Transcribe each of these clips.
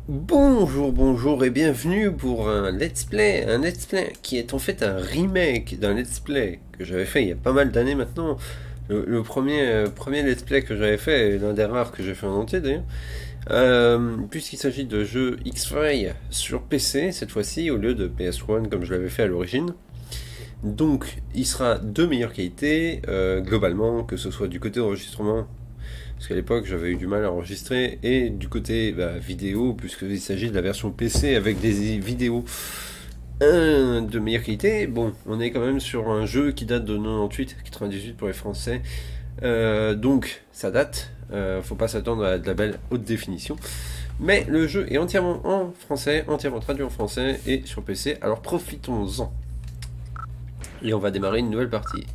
Bonjour, bonjour et bienvenue pour un let's play qui est en fait un remake d'un let's play que j'avais fait il y a pas mal d'années maintenant. Le premier let's play que j'avais fait, et l'un des rares que j'ai fait en entier d'ailleurs, puisqu'il s'agit de jeux X-Files sur PC cette fois-ci au lieu de PS1 comme je l'avais fait à l'origine. Donc il sera de meilleure qualité, globalement, que ce soit du côté enregistrement parce qu'à l'époque j'avais eu du mal à enregistrer, et du côté vidéo, puisqu'il s'agit de la version PC avec des vidéos de meilleure qualité. Bon, on est quand même sur un jeu qui date de 98, 98 pour les Français, donc ça date, faut pas s'attendre à de la belle haute définition. Mais le jeu est entièrement en français, entièrement traduit en français et sur PC, alors profitons-en. Et on va démarrer une nouvelle partie.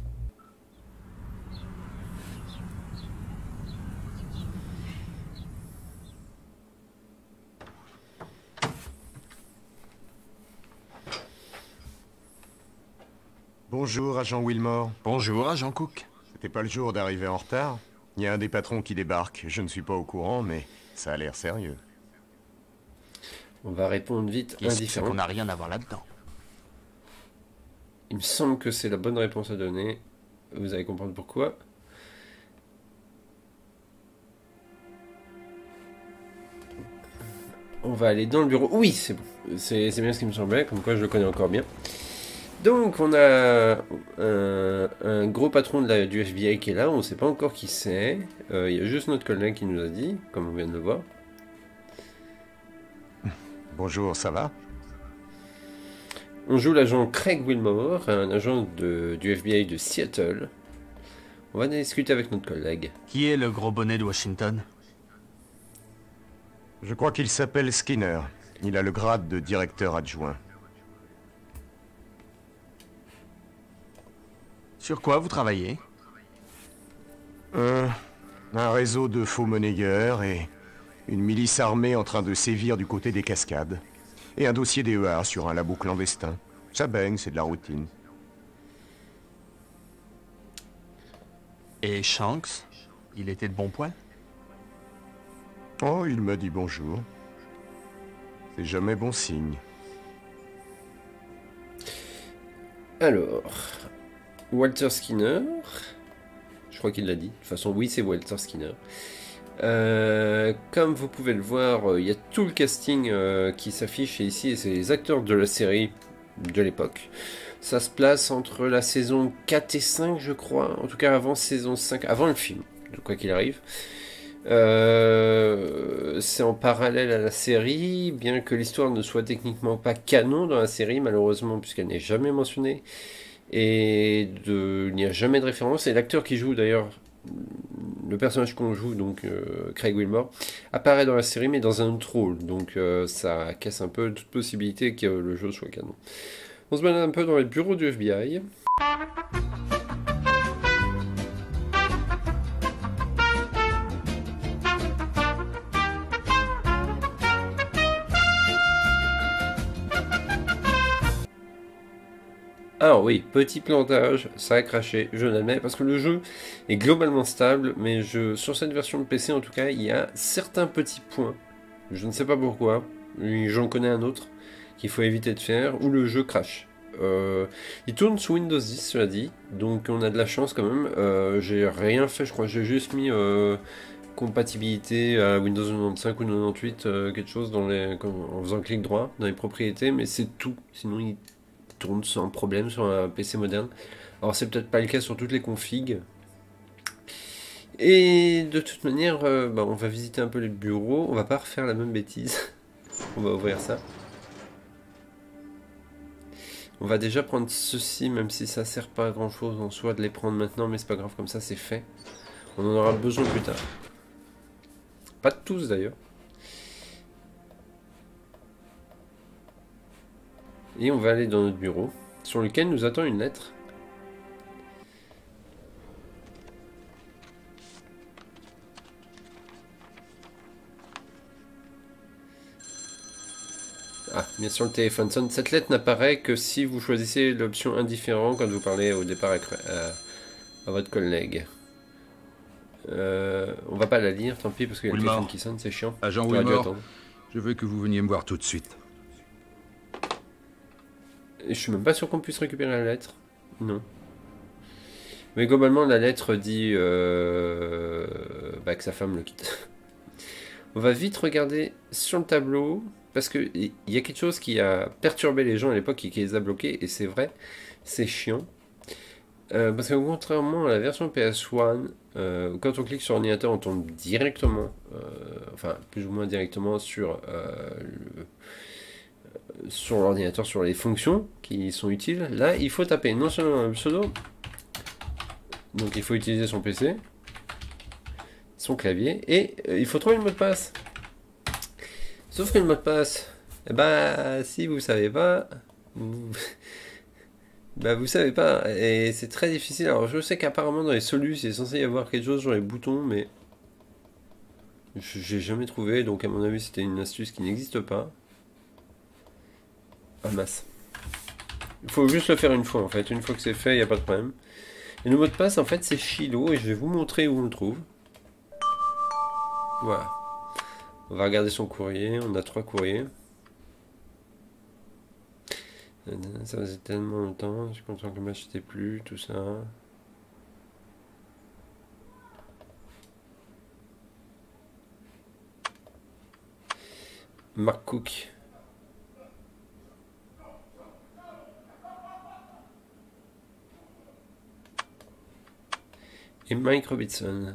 Bonjour, agent Wilmore. Bonjour, agent Cook. C'était pas le jour d'arriver en retard. Il y a un des patrons qui débarque. Je ne suis pas au courant, mais ça a l'air sérieux. On va répondre vite, Qui c'est indifférent. qu'on n'a rien à voir là-dedans? Il me semble que c'est la bonne réponse à donner. Vous allez comprendre pourquoi. On va aller dans le bureau. Oui, c'est bon. C'est bien ce qui me semblait, comme quoi je le connais encore bien. Donc, on a un gros patron du FBI qui est là. On ne sait pas encore qui c'est. Il y a juste notre collègue qui nous a dit, comme on vient de le voir. Bonjour, ça va? On joue l'agent Craig Wilmore, un agent du FBI de Seattle. On va discuter avec notre collègue. Qui est le gros bonnet de Washington? Je crois qu'il s'appelle Skinner. Il a le grade de directeur adjoint. Sur quoi vous travaillez? Un réseau de faux monnayeurs et une milice armée en train de sévir du côté des cascades. Et un dossier DEA sur un labo clandestin. Ça baigne, c'est de la routine. Et Shanks? Il était de bon poil? Oh, il m'a dit bonjour. C'est jamais bon signe. Alors, Walter Skinner, je crois qu'il l'a dit. De toute façon, oui, c'est Walter Skinner. Comme vous pouvez le voir, il y a tout le casting qui s'affiche ici, et c'est les acteurs de la série de l'époque. Ça se place entre la saison 4 et 5, je crois. En tout cas, avant saison 5, avant le film, de quoi qu'il arrive. C'est en parallèle à la série, bien que l'histoire ne soit techniquement pas canon dans la série, malheureusement, puisqu'elle n'est jamais mentionnée. Et il n'y a jamais de référence. Et l'acteur qui joue d'ailleurs, le personnage qu'on joue, donc Craig Wilmore, apparaît dans la série, mais dans un autre rôle. Donc ça casse un peu toute possibilité que le jeu soit canon. On se balade un peu dans les bureaux du FBI. Alors oui, petit plantage, ça a craché, je l'admets, parce que le jeu est globalement stable, mais sur cette version de PC en tout cas, il y a certains petits points, je ne sais pas pourquoi, j'en connais un autre qu'il faut éviter de faire, où le jeu crache. Il tourne sous Windows 10, cela dit, donc on a de la chance quand même. J'ai rien fait, je crois, j'ai juste mis compatibilité à Windows 95 ou 98, quelque chose en faisant clic droit dans les propriétés, mais c'est tout, sinon il tourne sans problème sur un PC moderne. Alors c'est peut-être pas le cas sur toutes les configs. Et de toute manière, on va visiter un peu les bureaux. On va pas refaire la même bêtise. On va ouvrir ça. On va déjà prendre ceci, même si ça sert pas à grand chose en soi de les prendre maintenant, mais c'est pas grave, comme ça c'est fait. On en aura besoin plus tard. Pas de tous d'ailleurs. Et on va aller dans notre bureau, sur lequel nous attend une lettre. Ah, bien sûr le téléphone sonne. Cette lettre n'apparaît que si vous choisissez l'option indifférent quand vous parlez au départ à votre collègue. On va pas la lire, tant pis, parce qu'il y a le téléphone qui sonne, c'est chiant. Agent J'aurais dû Wilmore, attendre. Je veux que vous veniez me voir tout de suite. Et je suis même pas sûr qu'on puisse récupérer la lettre. Non. Mais globalement, la lettre dit que sa femme le quitte. On va vite regarder sur le tableau, parce qu'il y a quelque chose qui a perturbé les gens à l'époque et qui les a bloqués, et c'est vrai, c'est chiant. Parce que contrairement à la version PS1, quand on clique sur l'ordinateur, on tombe directement, enfin plus ou moins directement sur l'ordinateur, sur les fonctions qui sont utiles. Là, il faut taper non seulement un pseudo, donc il faut utiliser son PC, son clavier, et il faut trouver le mot de passe. Sauf que le mot de passe, si vous savez pas, vous savez pas, et c'est très difficile. Alors je sais qu'apparemment dans les solus, il est censé y avoir quelque chose sur les boutons, mais j'ai jamais trouvé, donc à mon avis c'était une astuce qui n'existe pas. Ah mince. Il faut juste le faire une fois en fait, une fois que c'est fait, il n'y a pas de problème. Et le mot de passe en fait c'est Chilo, et je vais vous montrer où on le trouve. Voilà. On va regarder son courrier, on a 3 courriers. Ça faisait tellement longtemps, je suis content que le match n'était plus, tout ça. Mark Cook. Et Mike Robinson.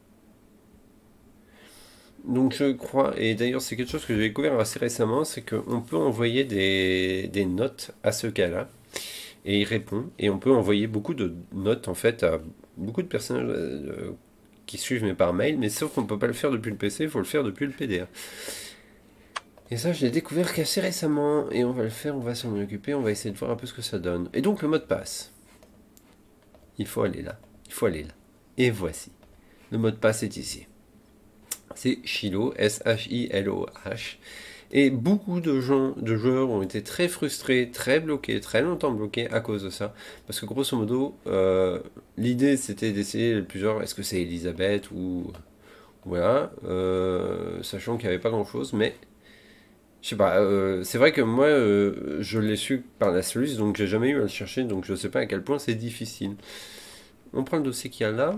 Donc je crois, et d'ailleurs c'est quelque chose que j'ai découvert assez récemment, c'est qu'on peut envoyer des notes à ce gars-là, et il répond, et on peut envoyer beaucoup de notes en fait à beaucoup de personnes qui suivent mais par mail, mais sauf qu'on peut pas le faire depuis le PC, il faut le faire depuis le PDA. Et ça je l'ai découvert qu'assez récemment, et on va le faire, on va s'en occuper, on va essayer de voir un peu ce que ça donne. Et donc le mot de passe, il faut aller là, et voici, le mot de passe est ici. C'est Chilo, S-H-I-L-O-H. Et beaucoup de joueurs ont été très frustrés, très bloqués, très longtemps bloqués à cause de ça. Parce que grosso modo, l'idée c'était d'essayer plusieurs, est-ce que c'est Elisabeth ou... Voilà, sachant qu'il n'y avait pas grand chose, mais... Je sais pas, c'est vrai que moi, je l'ai su par la solution, donc j'ai jamais eu à le chercher, donc je sais pas à quel point c'est difficile. On prend le dossier qu'il y a là.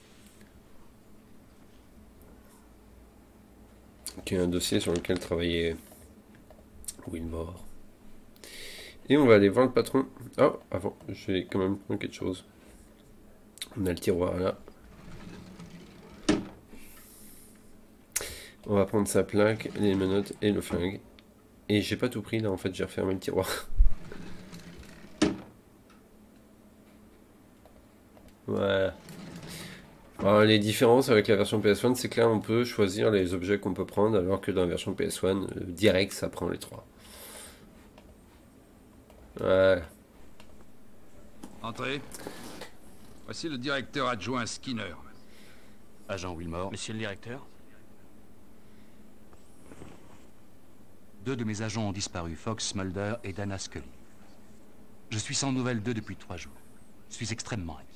Qui est un dossier sur lequel travaillait Wilmore. Et on va aller voir le patron. Ah, avant, je vais quand même prendre quelque chose. On a le tiroir là. On va prendre sa plaque, les menottes et le flingue. Et j'ai pas tout pris là, en fait, j'ai refermé le tiroir. Voilà. Alors, les différences avec la version PS1, c'est que là on peut choisir les objets qu'on peut prendre, alors que dans la version PS1, direct ça prend les 3. Voilà. Entrez. Voici le directeur adjoint Skinner. Agent Wilmore. Monsieur le directeur. 2 de mes agents ont disparu, Fox Mulder et Dana Scully. Je suis sans nouvelles d'eux depuis 3 jours. Je suis extrêmement inquiet.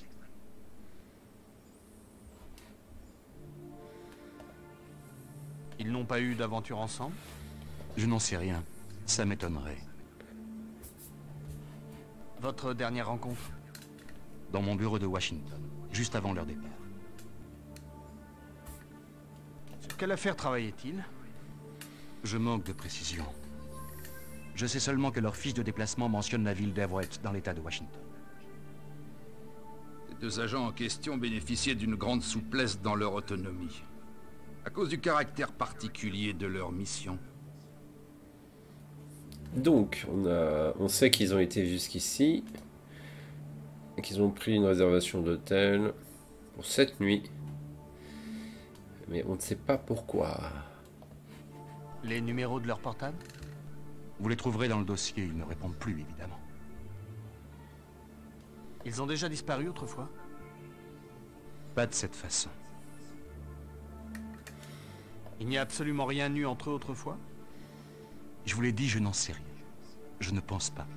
Ils n'ont pas eu d'aventure ensemble? Je n'en sais rien. Ça m'étonnerait. Votre dernière rencontre? Dans mon bureau de Washington, juste avant leur départ. Sur quelle affaire travaillait-il? Je manque de précision. Je sais seulement que leur fiche de déplacement mentionne la ville d'Everett dans l'état de Washington. Les 2 agents en question bénéficiaient d'une grande souplesse dans leur autonomie, à cause du caractère particulier de leur mission. Donc, on sait qu'ils ont été jusqu'ici, et qu'ils ont pris une réservation d'hôtel pour cette nuit, mais on ne sait pas pourquoi. Les numéros de leur portable? Vous les trouverez dans le dossier, ils ne répondent plus, évidemment. Ils ont déjà disparu autrefois? Pas de cette façon. Il n'y a absolument rien eu entre eux autrefois? Je vous l'ai dit, je n'en sais rien. Je ne pense pas.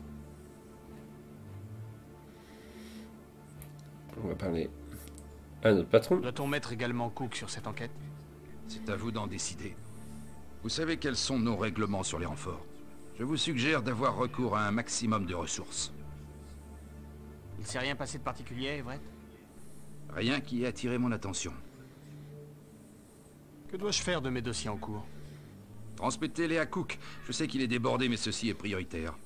On va parler à notre patron. Doit-on mettre également Cook sur cette enquête? C'est à vous d'en décider. Vous savez quels sont nos règlements sur les renforts. Je vous suggère d'avoir recours à un maximum de ressources. Il s'est rien passé de particulier, Everett? Rien qui ait attiré mon attention. Que dois-je faire de mes dossiers en cours? Transmettez-les à Cook. Je sais qu'il est débordé, mais ceci est prioritaire.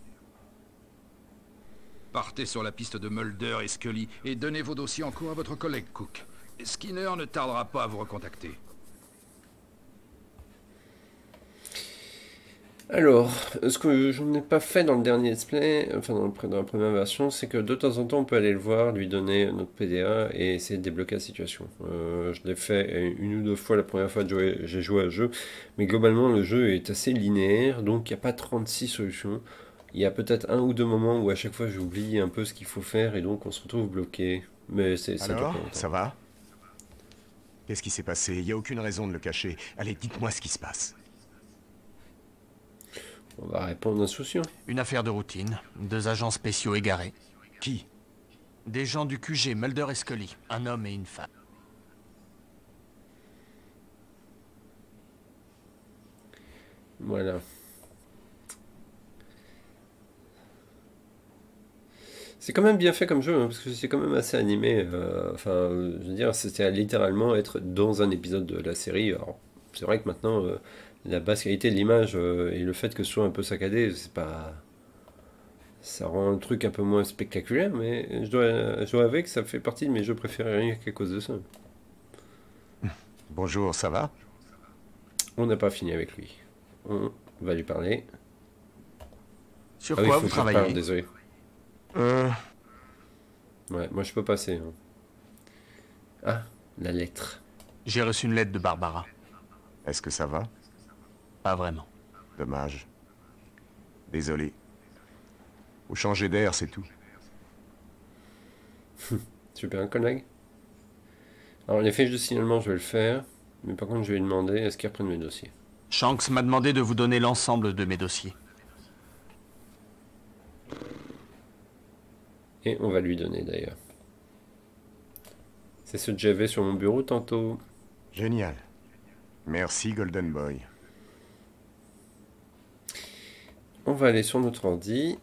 Partez sur la piste de Mulder et Scully et donnez vos dossiers en cours à votre collègue Cook. Skinner ne tardera pas à vous recontacter. Alors, ce que je n'ai pas fait dans le dernier let's play, enfin dans la première version, c'est que de temps en temps on peut aller le voir, lui donner notre PDA et essayer de débloquer la situation. Je l'ai fait une ou deux fois la première fois que j'ai joué à ce jeu, mais globalement le jeu est assez linéaire, donc il n'y a pas 36 solutions. Il y a peut-être un ou deux moments où à chaque fois j'oublie un peu ce qu'il faut faire et donc on se retrouve bloqué. Mais ça dure Alors, pas longtemps. ça va? Qu'est-ce qui s'est passé? Il n'y a aucune raison de le cacher. Allez, dites-moi ce qui se passe. On va répondre insouciant. Une affaire de routine. 2 agents spéciaux égarés. Qui? Des gens du QG, Mulder et Scully. Un homme et une femme. Voilà. C'est quand même bien fait comme jeu, hein, parce que c'est quand même assez animé. Enfin, je veux dire, c'était à littéralement être dans un épisode de la série. Alors, c'est vrai que maintenant, la basse qualité de l'image et le fait que ce soit un peu saccadé, c'est pas. Ça rend le truc un peu moins spectaculaire, mais je dois avouer que ça fait partie de mes jeux préférés rien qu'à cause de ça. Bonjour, ça va? On n'a pas fini avec lui. On va lui parler. Sur Ah oui, quoi faut vous que je parle, travaillez? désolé. Ouais, moi je peux passer. Hein. Ah, la lettre. J'ai reçu une lettre de Barbara. Est-ce que ça va? Pas vraiment. Dommage. Désolé. Faut changer d'air, c'est tout. Super, un collègue. Alors les fiches de signalement, je vais le faire. Mais par contre, je vais lui demander est-ce qu'il reprenne mes dossiers. Shanks m'a demandé de vous donner l'ensemble de mes dossiers. Et on va lui donner d'ailleurs. C'est ce que j'avais sur mon bureau tantôt. Génial. Merci, Golden Boy. On va aller sur notre ordi.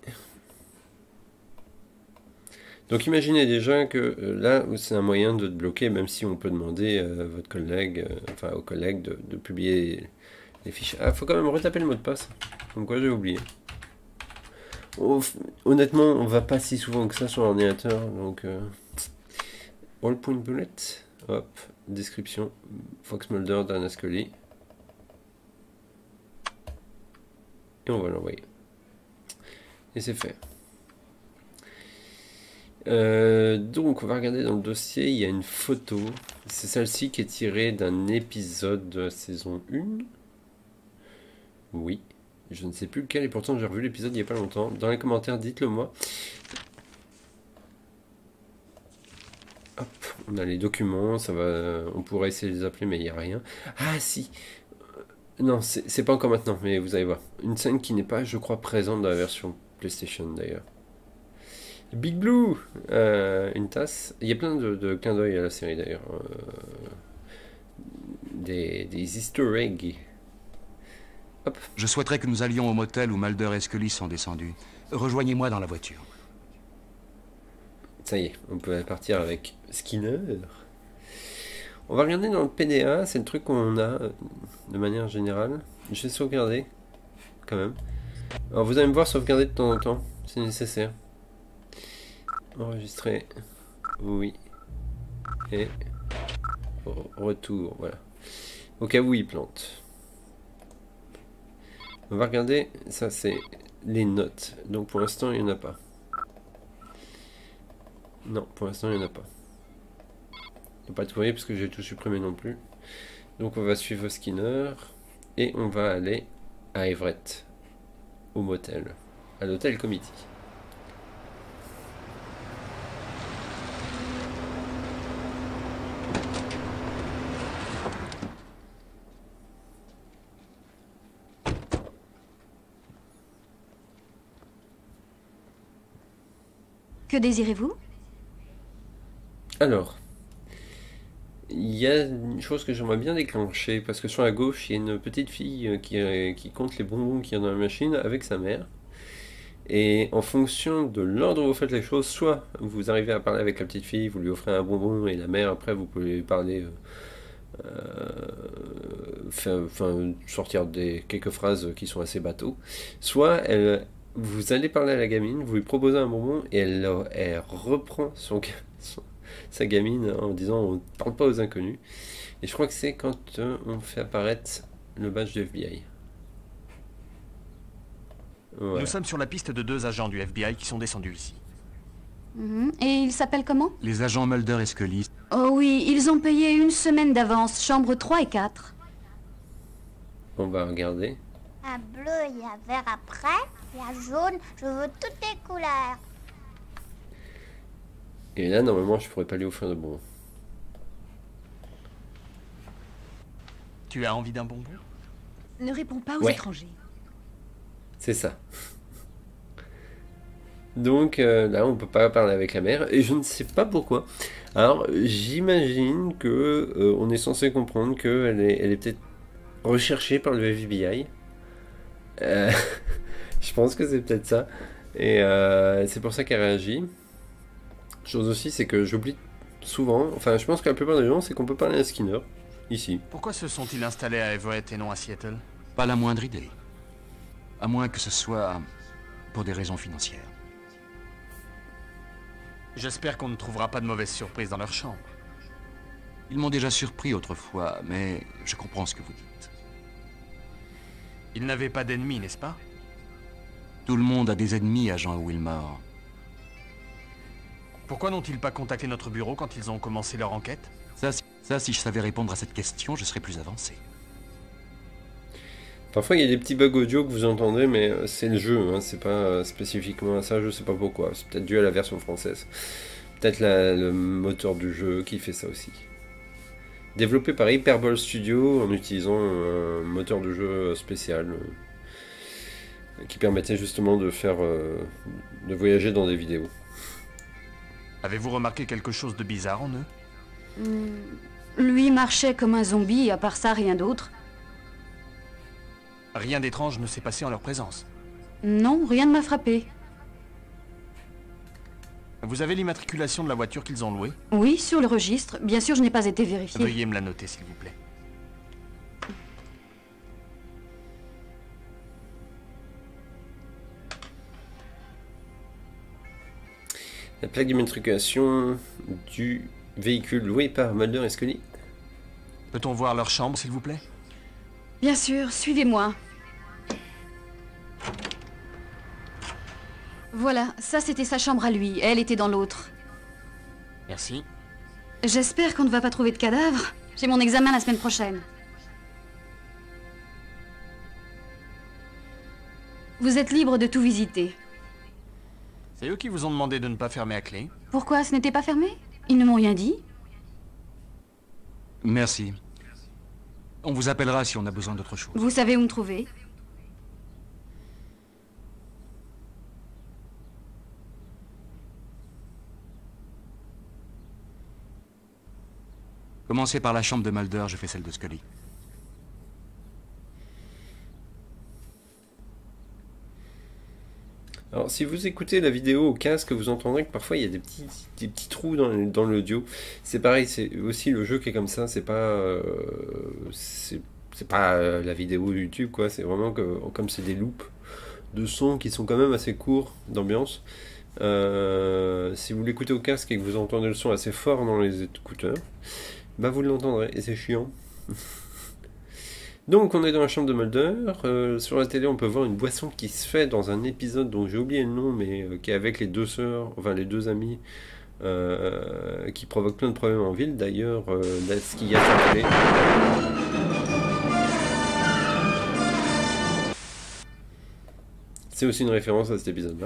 Donc imaginez déjà que là, c'est un moyen de te bloquer, même si on peut demander à votre collègue, enfin au collègue de publier les fiches. Ah, faut quand même retaper le mot de passe. Comme quoi j'ai oublié. Honnêtement, on va pas si souvent que ça sur l'ordinateur, donc all point bullet, hop, description, Fox Mulder, Dana Scully, et on va l'envoyer. Et c'est fait. Donc on va regarder dans le dossier, il y a une photo, c'est celle-ci qui est tirée d'un épisode de la saison 1. Oui. Je ne sais plus lequel, et pourtant j'ai revu l'épisode il n'y a pas longtemps. Dans les commentaires, dites-le moi. Hop, on a les documents, ça va. On pourrait essayer de les appeler, mais il n'y a rien. Ah si. Non, c'est pas encore maintenant, mais vous allez voir. Une scène qui n'est pas, je crois, présente dans la version PlayStation d'ailleurs. Big Blue, une tasse. Il y a plein de clins d'œil à la série d'ailleurs. Des Easter eggs. Hop. Je souhaiterais que nous allions au motel où Mulder et Scully sont descendus. Rejoignez-moi dans la voiture. Ça y est, on peut partir avec Skinner. On va regarder dans le PDA, c'est le truc qu'on a de manière générale. Je vais sauvegarder, quand même. Alors vous allez me voir sauvegarder de temps en temps, c'est nécessaire. Enregistrer, oui. Et retour, voilà. Au cas où il plante. On va regarder, ça c'est les notes. Donc pour l'instant il n'y en a pas. Non, pour l'instant il n'y en a pas. Il n'y a pas de courrier parce que j'ai tout supprimé non plus. Donc on va suivre Skinner. Et on va aller à Everett. Au motel. À l'hôtel Committee. Que désirez-vous? Alors, il y a une chose que j'aimerais bien déclencher, parce que sur la gauche, il y a une petite fille qui compte les bonbons qu'il y a dans la machine avec sa mère. Et en fonction de l'ordre où vous faites les choses, soit vous arrivez à parler avec la petite fille, vous lui offrez un bonbon, et la mère, après, vous pouvez lui parler, sortir quelques phrases qui sont assez bateaux. Soit vous allez parler à la gamine, vous lui proposez un bonbon, et elle reprend sa gamine en disant on ne parle pas aux inconnus. Et je crois que c'est quand on fait apparaître le badge du FBI. Voilà. Nous sommes sur la piste de 2 agents du FBI qui sont descendus ici. Et ils s'appellent comment? Les agents Mulder et Scully. Oh oui, ils ont payé 1 semaine d'avance, chambre 3 et 4. On va regarder. Un bleu, il y a vert après, il y a jaune, je veux toutes les couleurs. Et là, normalement, je pourrais pas lui offrir de bonbon. Tu as envie d'un bonbon? Ne réponds pas aux Ouais. étrangers. C'est ça. Donc là, on peut pas parler avec la mère, et je ne sais pas pourquoi. Alors, j'imagine que on est censé comprendre qu'elle elle est peut-être recherchée par le FBI. Je pense que c'est peut-être ça. Et c'est pour ça qu'elle réagit. Chose aussi, c'est que j'oublie souvent, enfin, je pense que la plupart des gens, c'est qu'on peut parler à Skinner, ici. Pourquoi se sont-ils installés à Everett et non à Seattle? Pas la moindre idée. À moins que ce soit pour des raisons financières. J'espère qu'on ne trouvera pas de mauvaises surprises dans leur chambre. Ils m'ont déjà surpris autrefois, mais je comprends ce que vous dites. Ils n'avaient pas d'ennemis, n'est-ce pas? Tout le monde a des ennemis, agent Wilmore. Pourquoi n'ont-ils pas contacté notre bureau quand ils ont commencé leur enquête? Ça, si je savais répondre à cette question, je serais plus avancé. Parfois, il y a des petits bugs audio que vous entendez, mais c'est le jeu, hein, c'est pas spécifiquement à ça, je sais pas pourquoi. C'est peut-être dû à la version française. Peut-être le moteur du jeu qui fait ça aussi. Développé par Hyperbole Studio en utilisant un moteur de jeu spécial qui permettait justement de de voyager dans des vidéos. Avez-vous remarqué quelque chose de bizarre en eux? Lui marchait comme un zombie, à part ça, rien d'autre. Rien d'étrange ne s'est passé en leur présence. Non, rien ne m'a frappé. Vous avez l'immatriculation de la voiture qu'ils ont louée? Oui, sur le registre. Bien sûr, je n'ai pas été vérifiée. Veuillez me la noter, s'il vous plaît. La plaque d'immatriculation du véhicule loué par Mulder et Scully. Peut-on voir leur chambre, s'il vous plaît? Bien sûr, suivez-moi. Voilà, ça c'était sa chambre à lui. Elle était dans l'autre. Merci. J'espère qu'on ne va pas trouver de cadavre. J'ai mon examen la semaine prochaine. Vous êtes libre de tout visiter. C'est eux qui vous ont demandé de ne pas fermer à clé? Pourquoi ce n'était pas fermé? Ils ne m'ont rien dit. Merci. On vous appellera si on a besoin d'autre chose. Vous savez où me trouver. Commencez par la chambre de Mulder, je fais celle de Scully. Alors, si vous écoutez la vidéo au casque, vous entendrez que parfois il y a des petits trous dans l'audio. C'est pareil, c'est aussi le jeu qui est comme ça. C'est pas, la vidéo YouTube, quoi. C'est vraiment comme c'est des loops de sons qui sont quand même assez courts d'ambiance. Si vous l'écoutez au casque et que vous entendez le son assez fort dans les écouteurs, bah vous l'entendrez et c'est chiant. Donc on est dans la chambre de Mulder, sur la télé on peut voir une boisson qui se fait dans un épisode dont j'ai oublié le nom, mais qui est avec les deux sœurs, enfin les deux amis, qui provoque plein de problèmes en ville. D'ailleurs, là, ce qu'il y a sur la télé. C'est aussi une référence à cet épisode-là.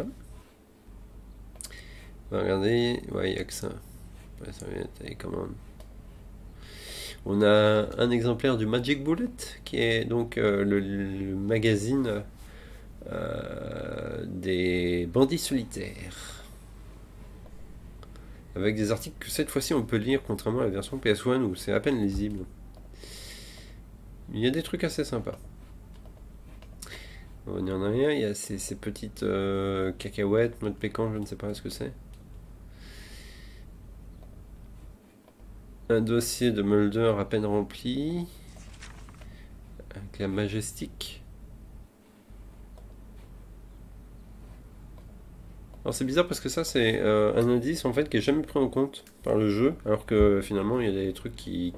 On va regarder, ouais, il n'y a que ça. Ouais, ça vient d'être télécommande. On a un exemplaire du Magic Bullet, qui est donc le magazine des bandits solitaires. avec des articles que cette fois-ci on peut lire, contrairement à la version PS1 où c'est à peine lisible. Il y a des trucs assez sympas. On y en a rien, il y a ces petites cacahuètes, noix de pécan, je ne sais pas ce que c'est. Un dossier de Mulder à peine rempli. Avec la Majestic. Alors c'est bizarre parce que ça c'est un indice en fait qui est jamais pris en compte par le jeu, alors que finalement il y a des trucs qui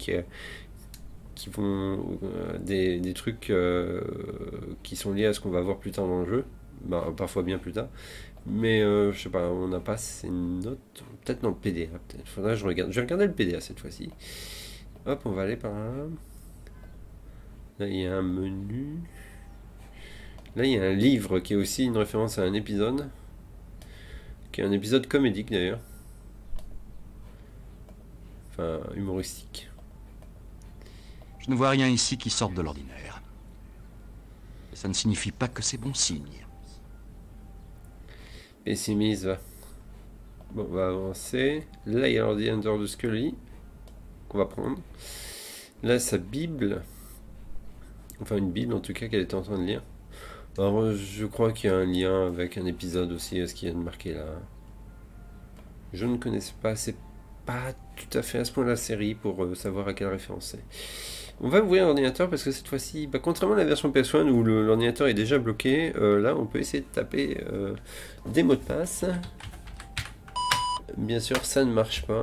vont des trucs qui sont liés à ce qu'on va voir plus tard dans le jeu, bah, parfois bien plus tard, mais je sais pas, on n'a pas ces notes, peut-être dans le PDA, peut-être. Faudrait que je regarde, je vais regarder le PDA cette fois-ci. Hop, on va aller par là. Là il y a un menu, là il y a un livre qui est aussi une référence à un épisode, qui est un épisode comédique d'ailleurs, enfin humoristique. Je ne vois rien ici qui sorte de l'ordinaire. Et ça ne signifie pas que c'est bon signe. Pessimiste, va. Bon, on va avancer. Là, il y a l'ordinateur de Scully qu'on va prendre. Là, sa Bible. Enfin, une Bible en tout cas qu'elle était en train de lire. Alors, je crois qu'il y a un lien avec un épisode aussi, ce qui vient de marquer là. Je ne connaissais pas, c'est pas tout à fait à ce point la série pour savoir à quelle référence c'est. On va ouvrir l'ordinateur parce que cette fois-ci, bah, contrairement à la version PS1 où l'ordinateur est déjà bloqué, là on peut essayer de taper des mots de passe. Bien sûr, ça ne marche pas.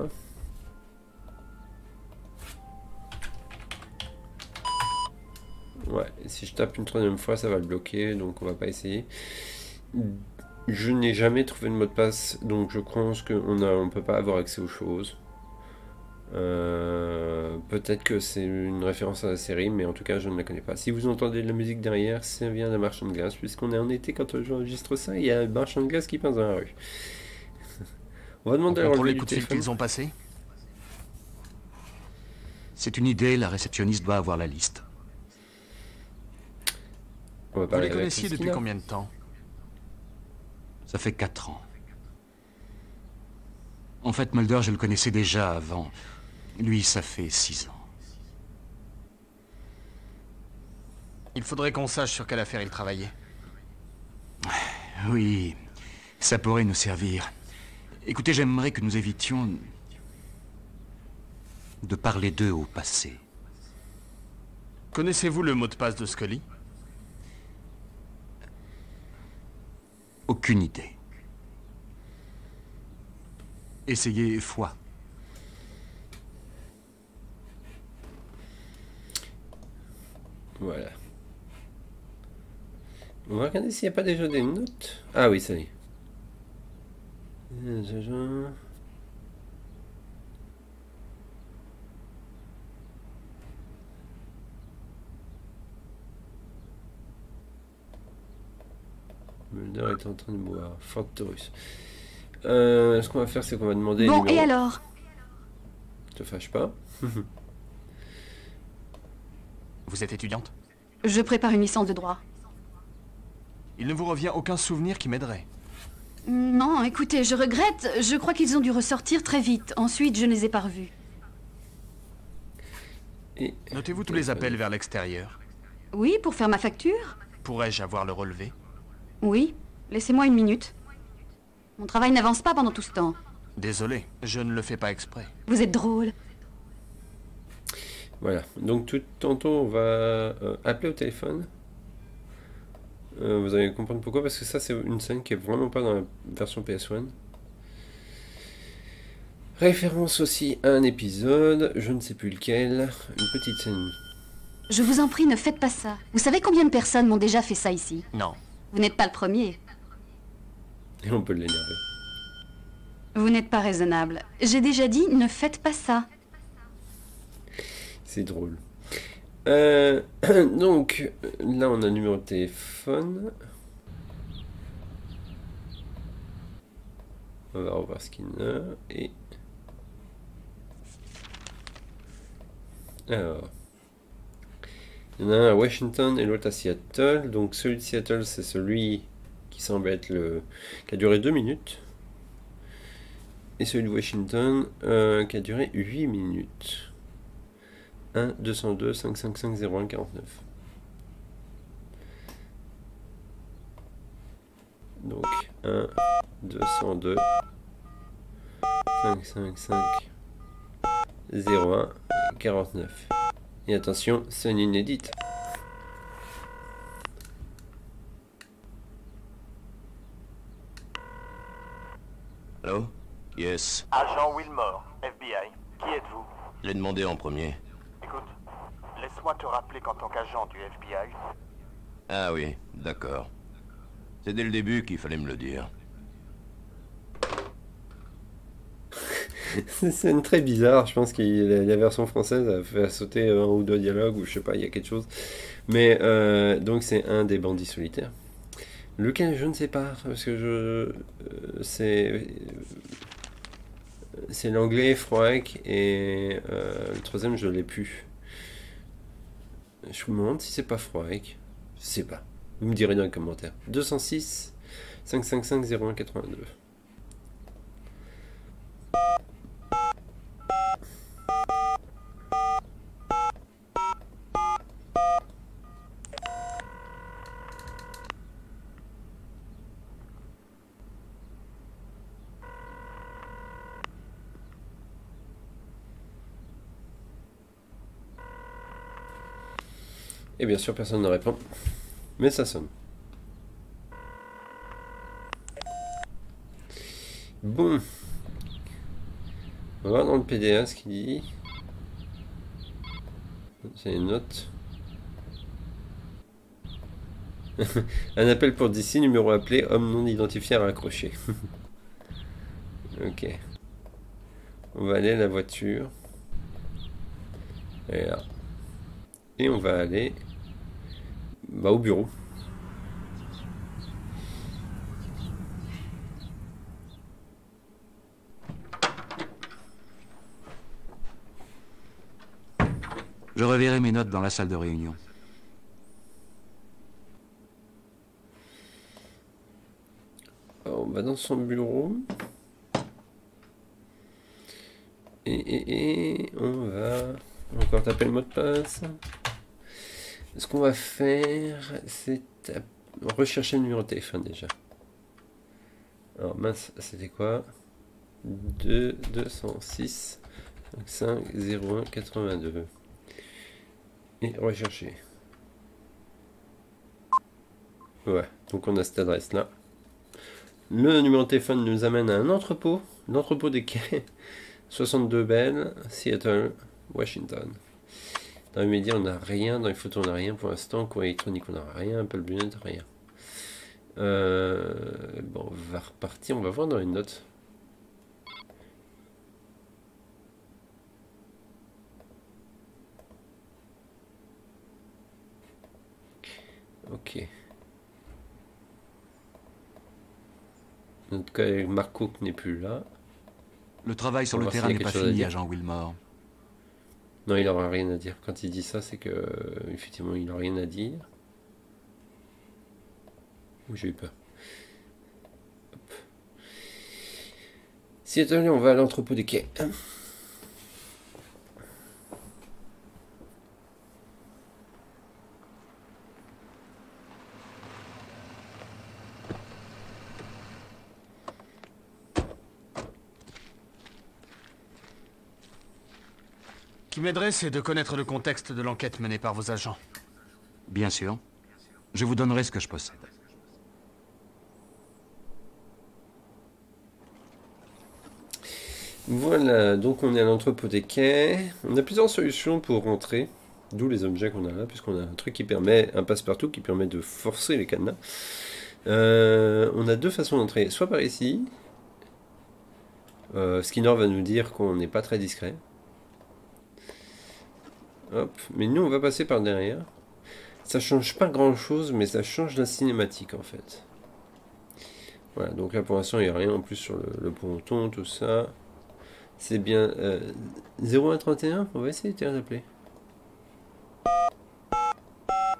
Ouais, si je tape une troisième fois, ça va le bloquer, donc on va pas essayer. Je n'ai jamais trouvé de mot de passe, donc je pense qu'on peut pas avoir accès aux choses. Peut-être que c'est une référence à la série, mais en tout cas je ne la connais pas. Si vous entendez de la musique derrière, ça vient d'un marchand de glace, puisqu'on est en été quand j'enregistre ça, il y a un marchand de glace qui passe dans la rue. On va demander pour les coups de fil qu'ils ont passés. C'est une idée, la réceptionniste doit avoir la liste. On va Vous parler les avec connaissiez depuis Christina. combien de temps? Ça fait 4 ans. En fait, Mulder, je le connaissais déjà avant. Lui, ça fait 6 ans. Il faudrait qu'on sache sur quelle affaire il travaillait. Oui, ça pourrait nous servir. Écoutez, j'aimerais que nous évitions de parler d'eux au passé. Connaissez-vous le mot de passe de Scully? Aucune idée. Essayez foi. Voilà. On va regarder s'il n'y a pas déjà des notes. Ah oui, ça y est. Mulder est en train de boire. Fort Taurus. Ce qu'on va faire, c'est qu'on va demander. Bon, le numéro. et alors? Te fâche pas. Vous êtes étudiante? Je prépare une licence de droit. Il ne vous revient aucun souvenir qui m'aiderait. Non, écoutez, je regrette. Je crois qu'ils ont dû ressortir très vite. Ensuite, je ne les ai pas revus. Et... Notez-vous tous les appels vers l'extérieur. Oui, pour faire ma facture? Pourrais-je avoir le relevé? Oui. Laissez-moi une minute. Mon travail n'avance pas pendant tout ce temps. Désolé, je ne le fais pas exprès. Vous êtes drôle. Voilà. Donc tout tantôt, on va appeler au téléphone. Vous allez comprendre pourquoi, parce que ça, c'est une scène qui est vraiment pas dans la version PS1. Référence aussi à un épisode, je ne sais plus lequel, une petite scène. Je vous en prie, ne faites pas ça. Vous savez combien de personnes m'ont déjà fait ça ici? Non. Vous n'êtes pas le premier. Et on peut l'énerver. Vous n'êtes pas raisonnable. J'ai déjà dit, ne faites pas ça. C'est drôle. Donc, là, on a le numéro de téléphone. On va revoir Skinner. Et... alors... il y en a un à Washington et l'autre à Seattle. Donc, celui de Seattle, c'est celui qui semble être le... qui a duré 2 minutes. Et celui de Washington qui a duré 8 minutes. 1 202 555 01 49. Donc 1 202 555 01 49. Et attention, c'est une inédite. Allô? Yes. Agent Wilmore, FBI. Qui êtes-vous? Je l'ai demandé en premier. Écoute, laisse-moi te rappeler qu'en tant qu'agent du FBI... Ah oui, d'accord. C'est dès le début qu'il fallait me le dire. C'est une très bizarre, je pense que la version française a fait sauter un ou deux dialogues, ou je sais pas, il y a quelque chose. Mais donc c'est un des bandits solitaires. Lequel je ne sais pas, parce que c'est l'anglais Froic et le troisième je l'ai plus. Je me demande si c'est pas Froic. Je sais pas. Vous me direz dans les commentaires. 206 555 01 82. Et bien sûr, personne ne répond. Mais ça sonne. Bon. On va voir dans le PDA ce qu'il dit. C'est une note. Un appel pour DC, numéro appelé, homme non identifié à raccrocher. Ok. On va aller à la voiture. Et là. Et on va aller au bureau. Je reverrai mes notes dans la salle de réunion. Alors, on va dans son bureau. Et on va encore taper le mot de passe. Ce qu'on va faire, c'est rechercher le numéro de téléphone déjà. Alors mince, c'était quoi? 206 5 01 82. Et rechercher. Ouais, donc on a cette adresse là. Le numéro de téléphone nous amène à un entrepôt. L'entrepôt des quais. 62 Bell, Seattle, Washington. Dans les médias, on n'a rien. Dans les photos, on n'a rien pour l'instant. Courrier électronique, on n'a rien. Apple Business, rien. Bon, on va repartir. On va voir dans les notes. Ok. Notre collègue Marco n'est plus là. Le travail sur le terrain n'est pas fini, agent Wilmore. Non, il n'aura rien à dire. Quand il dit ça, c'est que effectivement, il n'a rien à dire. J'ai eu peur. Hop. Si attendez, on va à l'entrepôt des quais. Ce qui m'aiderait, c'est de connaître le contexte de l'enquête menée par vos agents. Bien sûr. Je vous donnerai ce que je possède. Voilà, donc on est à l'entrepôt des quais. On a plusieurs solutions pour rentrer. D'où les objets qu'on a là, puisqu'on a un truc qui permet, un passe-partout qui permet de forcer les cadenas. On a deux façons d'entrer. Soit par ici. Skinner va nous dire qu'on n'est pas très discret. Hop, mais nous on va passer par derrière. Ça change pas grand chose, mais ça change la cinématique en fait. Voilà, donc là pour l'instant il n'y a rien en plus sur le ponton, tout ça. C'est bien 0131, on va essayer d'appeler.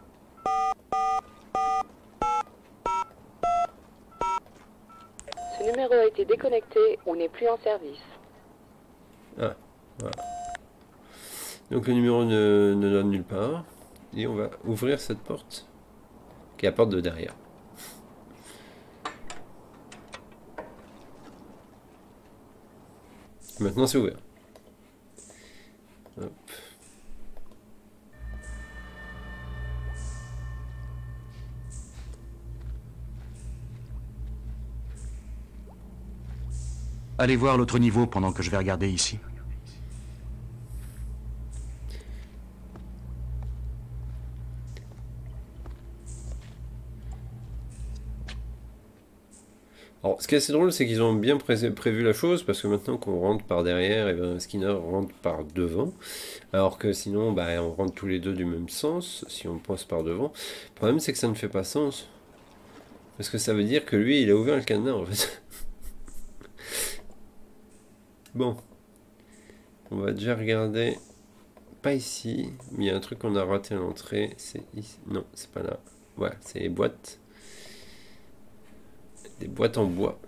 Ce numéro a été déconnecté ou n'est plus en service. Ah, voilà. Donc le numéro ne donne nulle part. Et on va ouvrir cette porte, qui est la porte de derrière. Maintenant c'est ouvert. Hop. Allez voir l'autre niveau pendant que je vais regarder ici. Alors, ce qui est assez drôle, c'est qu'ils ont bien prévu la chose, parce que maintenant qu'on rentre par derrière, et bien Skinner rentre par devant, alors que sinon, bah, on rentre tous les deux du même sens, si on passe par devant. Le problème, c'est que ça ne fait pas sens, parce que ça veut dire que lui, il a ouvert le cadenas, en fait. Bon, on va déjà regarder, pas ici, mais il y a un truc qu'on a raté à l'entrée, c'est ici, non, c'est pas là, voilà, c'est les boîtes. Des boîtes en bois.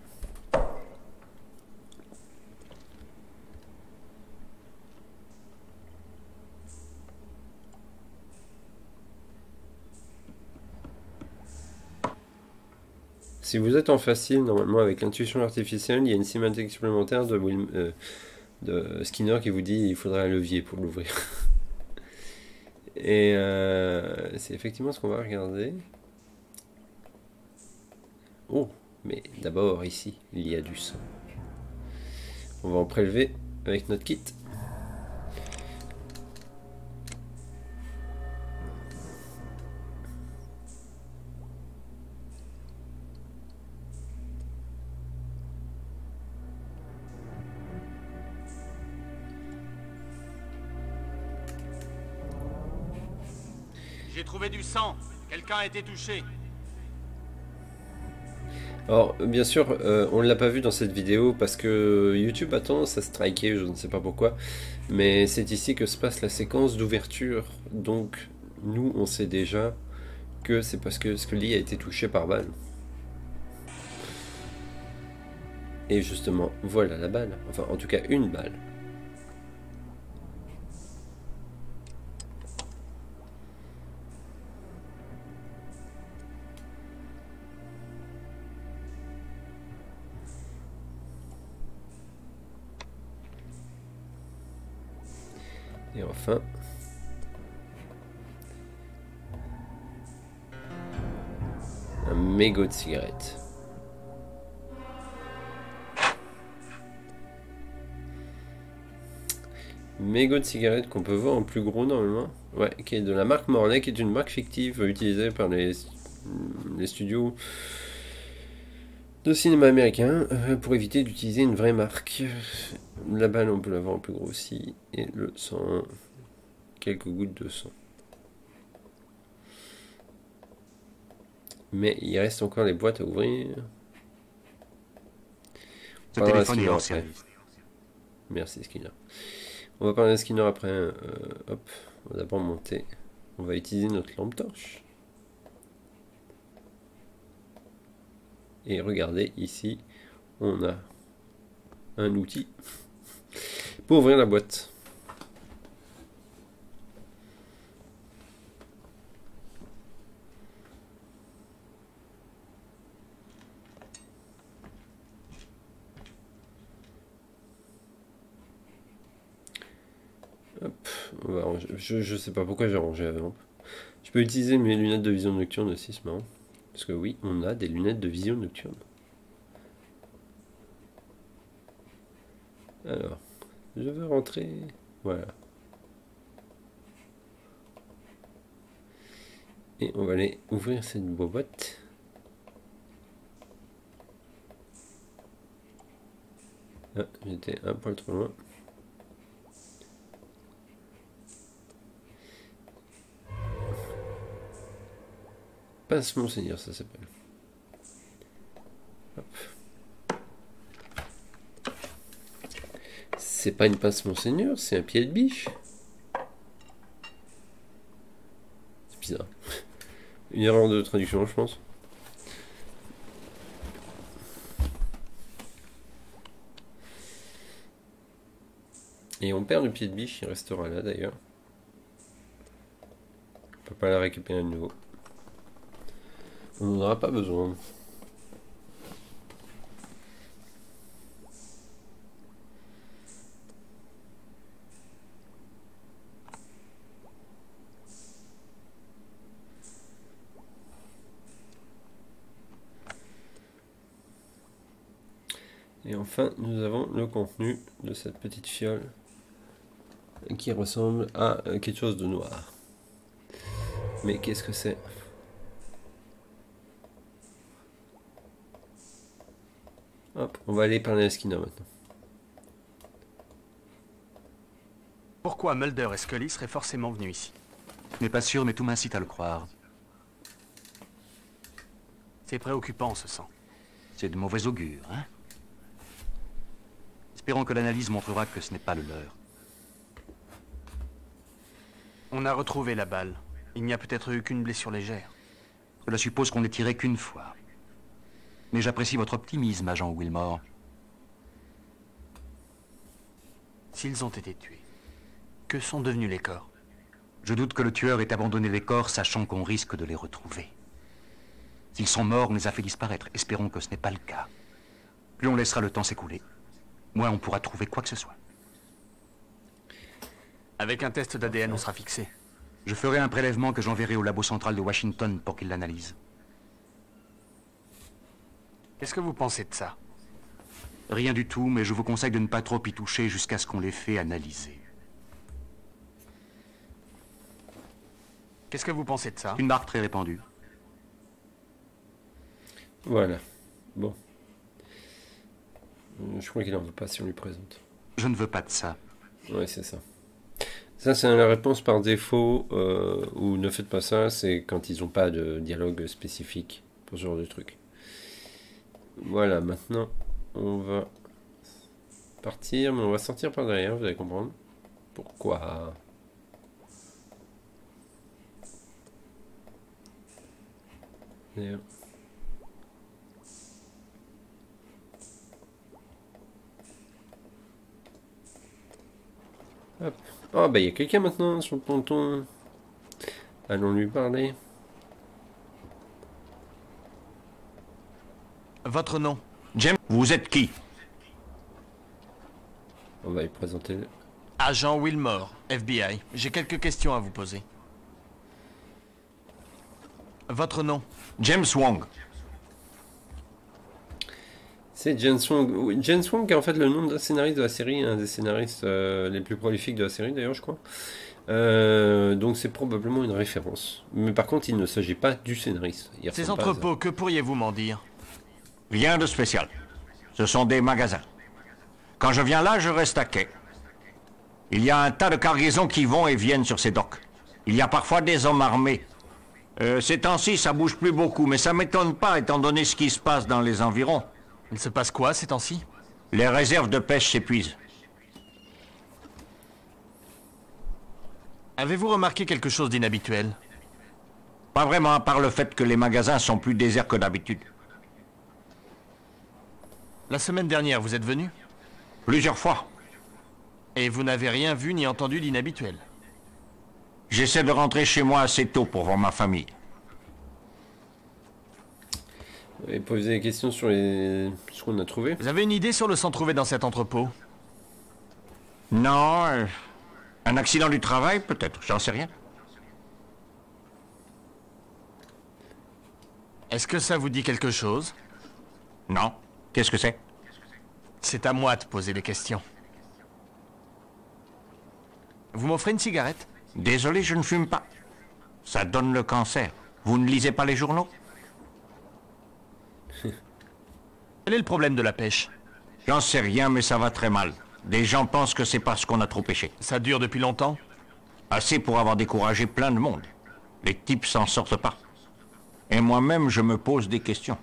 Si vous êtes en facile, normalement avec l'intuition artificielle, il y a une cinématique supplémentaire de Skinner qui vous dit il faudra un levier pour l'ouvrir. Et c'est effectivement ce qu'on va regarder. Oh! Mais d'abord, ici, il y a du sang. On va en prélever avec notre kit. J'ai trouvé du sang. Quelqu'un a été touché. Alors, bien sûr, on ne l'a pas vu dans cette vidéo parce que YouTube a tendance à striker, je ne sais pas pourquoi. Mais c'est ici que se passe la séquence d'ouverture. Donc, nous, on sait déjà que c'est parce que Scully a été touché par balle. Et justement, voilà la balle. Enfin, en tout cas, une balle. Et enfin, un mégot de cigarette. Mégot de cigarette qu'on peut voir en plus gros normalement. Ouais, qui est de la marque Morley, qui est une marque fictive utilisée par les studios de cinéma américain pour éviter d'utiliser une vraie marque. La balle, on peut la voir en plus gros aussi. Et le sang, quelques gouttes de sang. Mais il reste encore les boîtes à ouvrir. Ce téléphone est en service. Merci Skinner. On va parler à Skinner après. Hop, on va d'abord monter. On va utiliser notre lampe torche. Et regardez, ici, on a un outil pour ouvrir la boîte. Hop, on va ranger. Je sais pas pourquoi j'ai rangé la lampe. Je peux utiliser mes lunettes de vision nocturne aussi, c'est marrant. Parce que oui, on a des lunettes de vision nocturne. Alors, je veux rentrer. Voilà. Et on va aller ouvrir cette boîte. Ah, j'étais un poil trop loin. Pince Monseigneur, ça s'appelle. C'est pas une pince Monseigneur, c'est un pied de biche. C'est bizarre. Une erreur de traduction, je pense. Et on perd le pied de biche, il restera là d'ailleurs. On peut pas la récupérer de nouveau. On n'en aura pas besoin. Et enfin, nous avons le contenu de cette petite fiole qui ressemble à quelque chose de noir. Mais qu'est-ce que c'est? Hop, on va aller parler à Skinner maintenant. Pourquoi Mulder et Scully seraient forcément venus ici? Je n'ai pas sûr, mais tout m'incite à le croire. C'est préoccupant, ce sang. C'est de mauvais augure, hein? Espérons que l'analyse montrera que ce n'est pas le leur. On a retrouvé la balle. Il n'y a peut-être eu qu'une blessure légère. Cela suppose qu'on n'ait tiré qu'une fois. Mais j'apprécie votre optimisme, agent Wilmore. S'ils ont été tués, que sont devenus les corps? Je doute que le tueur ait abandonné les corps, sachant qu'on risque de les retrouver. S'ils sont morts, on les a fait disparaître. Espérons que ce n'est pas le cas. Plus on laissera le temps s'écouler, moins on pourra trouver quoi que ce soit. Avec un test d'ADN, on sera fixé. Je ferai un prélèvement que j'enverrai au labo central de Washington pour qu'il l'analyse. Qu'est-ce que vous pensez de ça? Rien du tout, mais je vous conseille de ne pas trop y toucher jusqu'à ce qu'on les fait analyser. Qu'est-ce que vous pensez de ça? Une marque très répandue. Voilà. Bon. Je crois qu'il en veut pas si on lui présente. Je ne veux pas de ça. Ouais, c'est ça. Ça, c'est la réponse par défaut, ou ne faites pas ça, c'est quand ils n'ont pas de dialogue spécifique pour ce genre de truc. Voilà, maintenant, on va partir, mais on va sortir par derrière, vous allez comprendre. Pourquoi? D'ailleurs. Hop. Oh, bah il y a quelqu'un maintenant sur le ponton. Allons lui parler. Votre nom? James, vous êtes qui? On va lui présenter le... Agent Wilmore, FBI. J'ai quelques questions à vous poser. Votre nom? James Wong. C'est James Wong. Oui, James Wong est en fait le nom d'un scénariste de la série, un des scénaristes les plus prolifiques de la série d'ailleurs, je crois. Donc c'est probablement une référence. Mais par contre, il ne s'agit pas du scénariste. Ces entrepôts, que pourriez-vous m'en dire? Rien de spécial. Ce sont des magasins. Quand je viens là, je reste à quai. Il y a un tas de cargaisons qui vont et viennent sur ces docks. Il y a parfois des hommes armés. Ces temps-ci, ça bouge plus beaucoup, mais ça m'étonne pas étant donné ce qui se passe dans les environs. Il se passe quoi ces temps-ci? Les réserves de pêche s'épuisent. Avez-vous remarqué quelque chose d'inhabituel? Pas vraiment, à part le fait que les magasins sont plus déserts que d'habitude. La semaine dernière, vous êtes venu? Plusieurs fois. Et vous n'avez rien vu ni entendu d'inhabituel? J'essaie de rentrer chez moi assez tôt pour voir ma famille. Et poser des questions sur ce qu'on a trouvé. Vous avez une idée sur le sang trouvé dans cet entrepôt? Non, un accident du travail peut-être, j'en sais rien. Est-ce que ça vous dit quelque chose? Non. Qu'est-ce que c'est? C'est à moi de poser les questions. Vous m'offrez une cigarette? Désolé, je ne fume pas. Ça donne le cancer. Vous ne lisez pas les journaux? Quel est le problème de la pêche? J'en sais rien, mais ça va très mal. Des gens pensent que c'est parce qu'on a trop pêché. Ça dure depuis longtemps? Assez pour avoir découragé plein de monde. Les types s'en sortent pas. Et moi-même, je me pose des questions.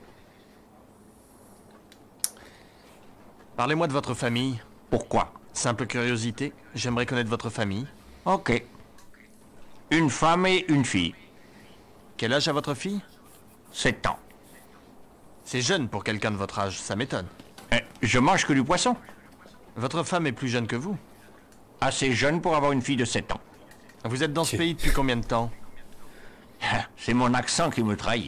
Parlez-moi de votre famille. Pourquoi? Simple curiosité. J'aimerais connaître votre famille. Ok. Une femme et une fille. Quel âge a votre fille? 7 ans. C'est jeune pour quelqu'un de votre âge, ça m'étonne. Je mange que du poisson. Votre femme est plus jeune que vous? Assez jeune pour avoir une fille de 7 ans. Vous êtes dans ce pays depuis combien de temps? C'est mon accent qui me trahit.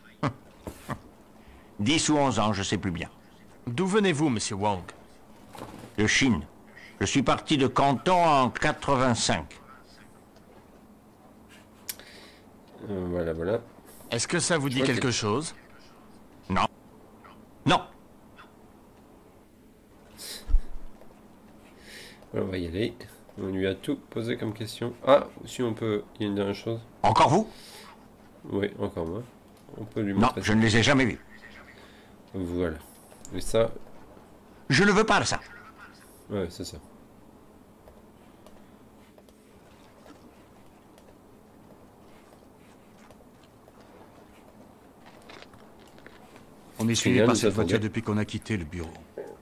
10 ou 11 ans, je sais plus bien. D'où venez-vous, monsieur Wang? De Chine. Je suis parti de Canton en 85. Voilà, voilà. Est-ce que ça vous dit quelque chose? Non. Non. On va y aller. On lui a tout posé comme question. Ah, si on peut... Il y a une dernière chose. Encore vous? Oui, encore moi. On peut lui Non, montrer. je ne les ai jamais vus. Voilà. Et ça... Je ne veux pas de ça. Ouais, c'est ça. On est suivi par cette voiture depuis qu'on a quitté le bureau.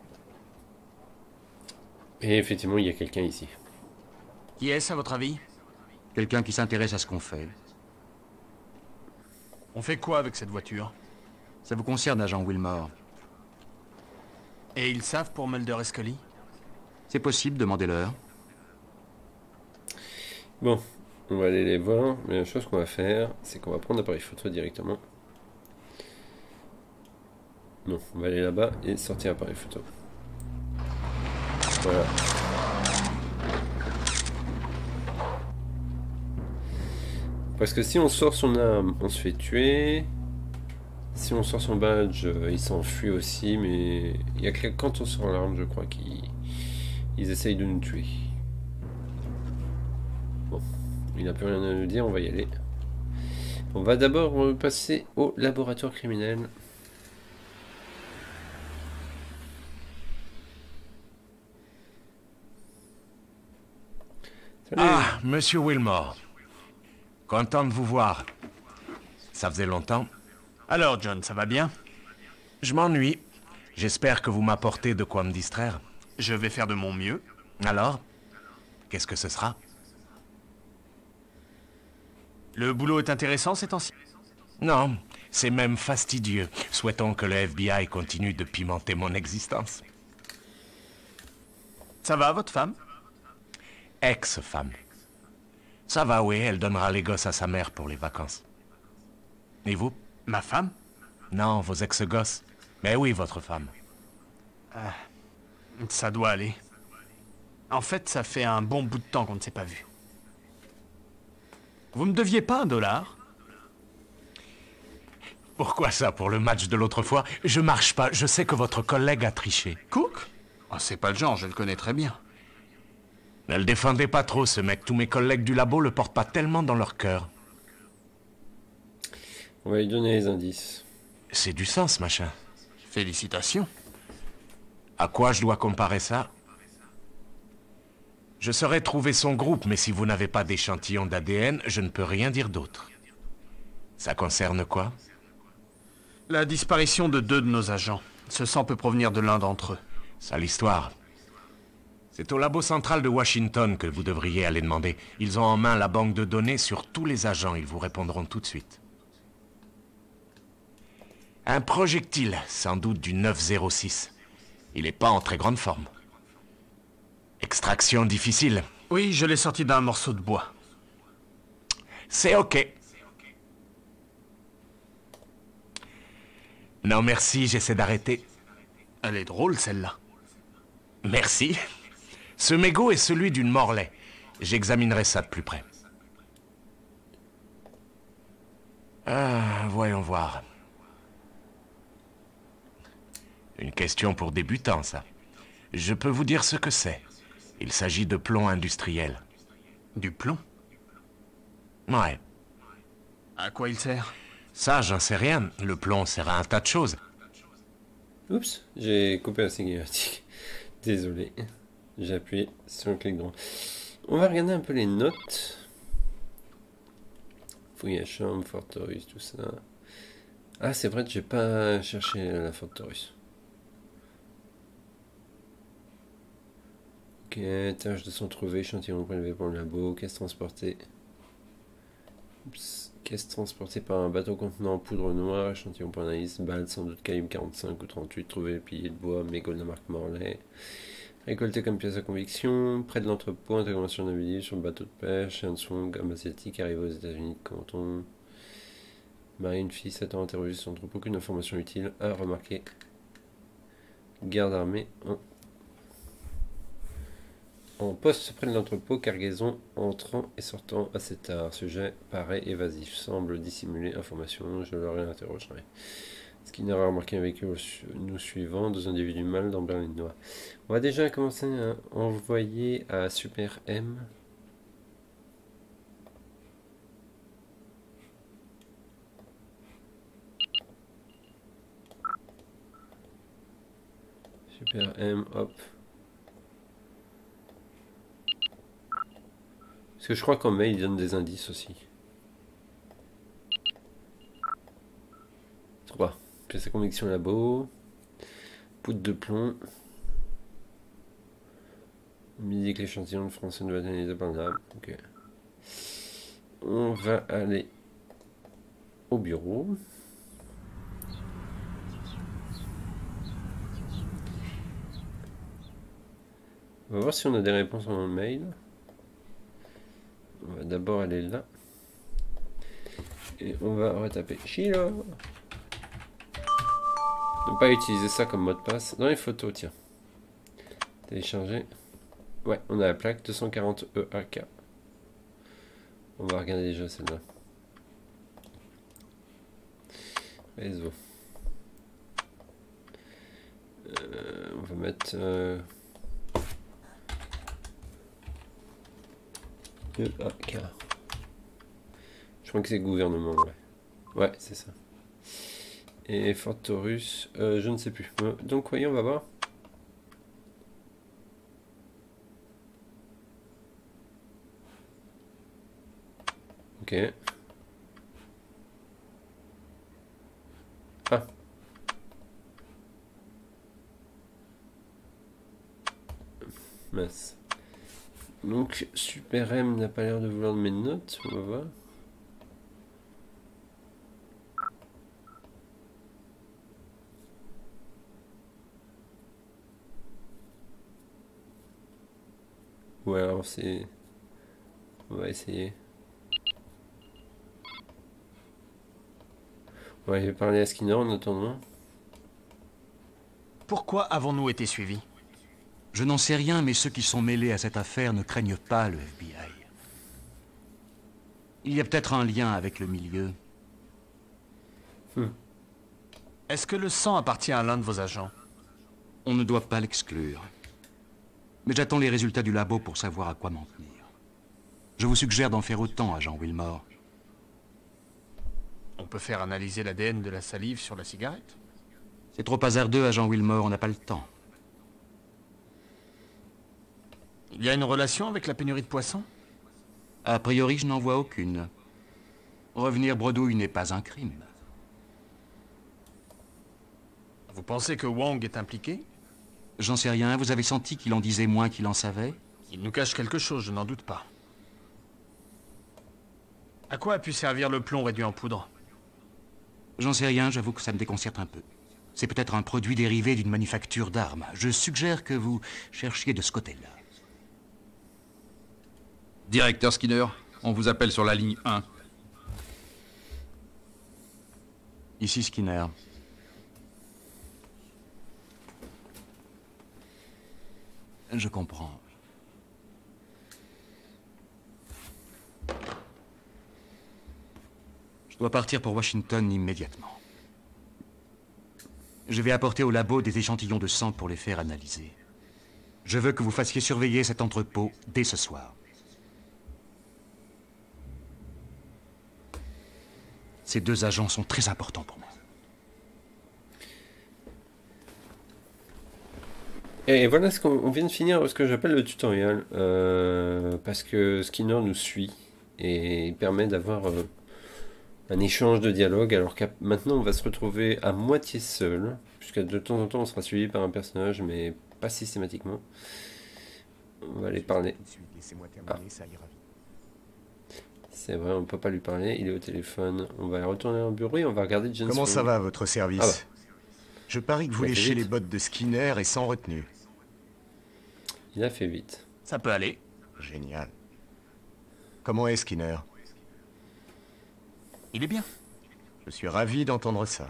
Et effectivement, il y a quelqu'un ici. Qui est-ce, à votre avis? Quelqu'un qui s'intéresse à ce qu'on fait. On fait quoi avec cette voiture? Ça vous concerne, agent Wilmore. Et ils savent pour Mulder et Scully? C'est possible, demandez-leur. Bon, on va aller les voir. Mais la chose qu'on va faire, c'est qu'on va prendre l'appareil photo directement. Non, on va aller là-bas et sortir l'appareil photo. Voilà. Parce que si on sort son arme, on se fait tuer. Si on sort son badge, il s'enfuit aussi. Mais il y a que quand on sort l'arme, je crois qu'ils essayent de nous tuer. Bon, il n'a plus rien à nous dire, on va y aller. On va d'abord passer au laboratoire criminel. Salut. Ah, monsieur Wilmore. Content de vous voir. Ça faisait longtemps. Alors, John, ça va bien? Je m'ennuie. J'espère que vous m'apportez de quoi me distraire. Je vais faire de mon mieux. Alors, qu'est-ce que ce sera? Le boulot est intéressant ces temps-ci? Non, c'est même fastidieux. Souhaitons que le FBI continue de pimenter mon existence. Ça va, votre femme? Ex-femme. Ça va, oui, elle donnera les gosses à sa mère pour les vacances. Et vous? Ma femme? Non, vos ex-gosses. Mais oui, votre femme. Ça doit aller. En fait, ça fait un bon bout de temps qu'on ne s'est pas vu. Vous me deviez pas $1? Pourquoi ça, pour le match de l'autre fois? Je marche pas, je sais que votre collègue a triché. Cook? Ah, c'est pas le genre, je le connais très bien. Ne le défendez pas trop, ce mec. Tous mes collègues du labo le portent pas tellement dans leur cœur. On va lui donner les indices. C'est du sens, machin. Félicitations. À quoi je dois comparer ça? Je saurais trouver son groupe, mais si vous n'avez pas d'échantillon d'ADN, je ne peux rien dire d'autre. Ça concerne quoi? La disparition de 2 de nos agents. Ce sang peut provenir de l'un d'entre eux. Sale histoire. C'est au labo central de Washington que vous devriez aller demander. Ils ont en main la banque de données sur tous les agents. Ils vous répondront tout de suite. Un projectile, sans doute du 906. Il n'est pas en très grande forme. Extraction difficile. Oui, je l'ai sorti d'un morceau de bois. C'est ok. Non, merci, j'essaie d'arrêter. Elle est drôle, celle-là. Merci. Ce mégot est celui d'une Morlaix. J'examinerai ça de plus près. Voyons voir. Une question pour débutants, ça. Je peux vous dire ce que c'est. Il s'agit de plomb industriel. Du plomb? Ouais. À quoi il sert? Ça, j'en sais rien. Le plomb sert à un tas de choses. Oups, j'ai coupé la cinématique. Désolé. J'ai appuyé sur le clic droit. On va regarder un peu les notes. Fouille à chambre, Forterus, tout ça. Ah, c'est vrai que j'ai pas cherché la Forterus. Ok, tâche de s'en trouver, échantillon prélevé pour le labo, caisse transportée. Oups. Caisse transportée par un bateau contenant poudre noire, échantillon pour analyse, balle sans doute calibre 45 ou 38, trouvé pilier de bois, mégot de la marque Morlaix. Récolté comme pièce à conviction, près de l'entrepôt, intervention naviguée sur le bateau de pêche, un swing, homme asiatique arrivé aux États-Unis de Canton. Marine, fille, 7 ans, interrogé sur l'entrepôt, aucune information utile à remarquer. Garde armée en poste près de l'entrepôt, cargaison entrant et sortant assez tard. Sujet paraît évasif, semble dissimuler information, je le réinterrogerai. Skinner a remarqué un véhicule nous suivant, 2 individus mâles dans berline noire. On va déjà commencer à envoyer à Super M. Super M, hop. Parce que je crois qu'en mail, il donne des indices aussi. 3. Pièce à conviction labo. Poudre de plomb. Midi que l'échantillon de français ne va être analysé par là. Ok. On va aller au bureau. On va voir si on a des réponses en mail. On va d'abord aller là. Et on va retaper Sheila. Ne pas utiliser ça comme mot de passe. Dans les photos, tiens. Télécharger. Ouais, on a la plaque 240 EAK. On va regarder déjà celle-là. Réseau. On va mettre... EAK. Je crois que c'est gouvernement, ouais. Ouais, c'est ça. Et Fort Taurus, je ne sais plus. Donc, voyons, on va voir. Ok. Ah. Mince. Donc, Super M n'a pas l'air de vouloir de mes notes. On va voir. Ouais, alors c'est... On va essayer. On va aller parler à Skinner en attendant. Pourquoi avons-nous été suivis? Je n'en sais rien, mais ceux qui sont mêlés à cette affaire ne craignent pas le FBI. Il y a peut-être un lien avec le milieu. Est-ce que le sang appartient à l'un de vos agents? On ne doit pas l'exclure. Mais j'attends les résultats du labo pour savoir à quoi m'en tenir. Je vous suggère d'en faire autant, agent Wilmore. On peut faire analyser l'ADN de la salive sur la cigarette? C'est trop hasardeux, agent Wilmore, on n'a pas le temps. Il y a une relation avec la pénurie de poissons? A priori, je n'en vois aucune. Revenir bredouille n'est pas un crime. Vous pensez que Wong est impliqué? J'en sais rien, vous avez senti qu'il en disait moins qu'il en savait? Il nous cache quelque chose, je n'en doute pas. À quoi a pu servir le plomb réduit en poudre? J'en sais rien, j'avoue que ça me déconcerte un peu. C'est peut-être un produit dérivé d'une manufacture d'armes. Je suggère que vous cherchiez de ce côté-là. Directeur Skinner, on vous appelle sur la ligne 1. Ici Skinner. Je comprends. Je dois partir pour Washington immédiatement. Je vais apporter au labo des échantillons de sang pour les faire analyser. Je veux que vous fassiez surveiller cet entrepôt dès ce soir. Ces 2 agents sont très importants pour moi. Et voilà ce qu'on vient de finir, ce que j'appelle le tutoriel, parce que Skinner nous suit et il permet d'avoir un échange de dialogue, alors que maintenant on va se retrouver à moitié seul, puisque de temps en temps on sera suivi par un personnage, mais pas systématiquement. On va aller parler. Ah. C'est vrai, on peut pas lui parler, il est au téléphone. On va retourner au bureau et on va regarder James Comment ça Bond. va, votre service? Ah bah. Je parie que vous Ça fait léchez vite. les bottes de Skinner et sans retenue. Il a fait vite. Ça peut aller. Génial. Comment est Skinner? Il est bien. Je suis ravi d'entendre ça.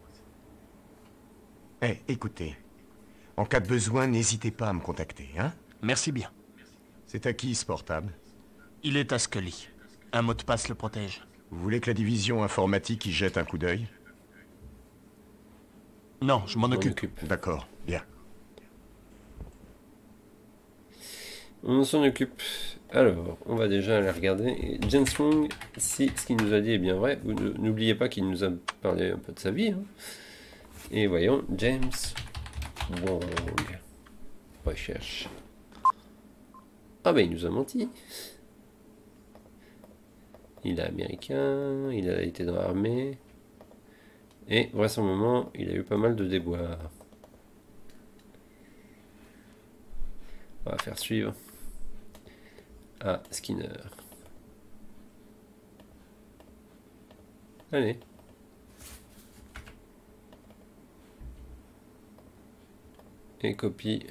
Eh, écoutez. En cas de besoin, n'hésitez pas à me contacter, hein? Merci bien. C'est à qui ce portable? Il est à Scully. Un mot de passe le protège. Vous voulez que la division informatique y jette un coup d'œil? Non, je m'en occupe. D'accord, bien. On s'en occupe. Alors, on va déjà aller regarder. Et James Wong, si ce qu'il nous a dit est bien vrai, n'oubliez pas qu'il nous a parlé un peu de sa vie. Hein. Et voyons, James Wong. Recherche. Ah ben il nous a menti. Il est américain, il a été dans l'armée. Et vraisemblablement, il a eu pas mal de déboires. On va faire suivre à Skinner. Allez. Et copie.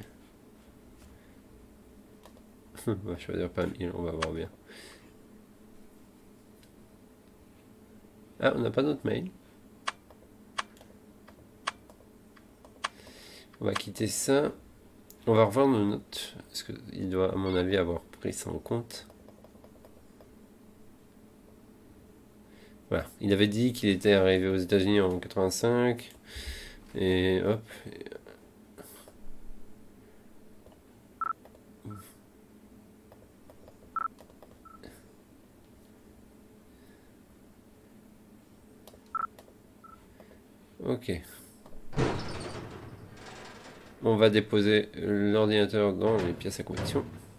On va choisir pas 1000, on va voir bien. Ah, on n'a pas notre mail. On va quitter ça. On va revoir nos notes. Parce qu'il doit, à mon avis, avoir pris ça en compte. Voilà. Il avait dit qu'il était arrivé aux États-Unis en 85. Et hop. Ok. On va déposer l'ordinateur dans les pièces à conviction.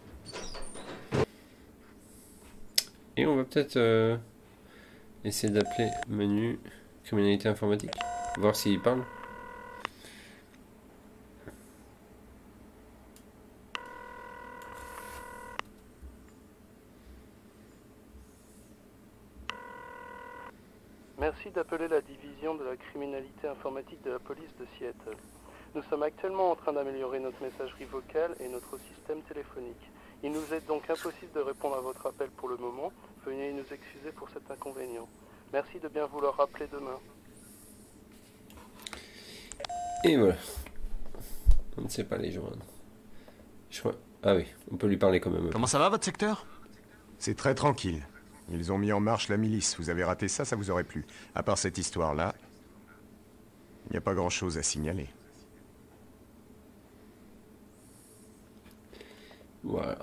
Et on va peut-être essayer d'appeler menu criminalité informatique. Voir s'il parle. Merci d'appeler la division de la criminalité informatique de la police de Seattle. Nous sommes actuellement en train d'améliorer notre messagerie vocale et notre système téléphonique. Il nous est donc impossible de répondre à votre appel pour le moment. Veuillez nous excuser pour cet inconvénient. Merci de bien vouloir rappeler demain. Et voilà. On ne sait pas les joindre. Je crois... Ah oui, on peut lui parler quand même. Comment ça va votre secteur? C'est très tranquille. Ils ont mis en marche la milice. Vous avez raté ça, ça vous aurait plu. À part cette histoire-là, il n'y a pas grand-chose à signaler. Voilà.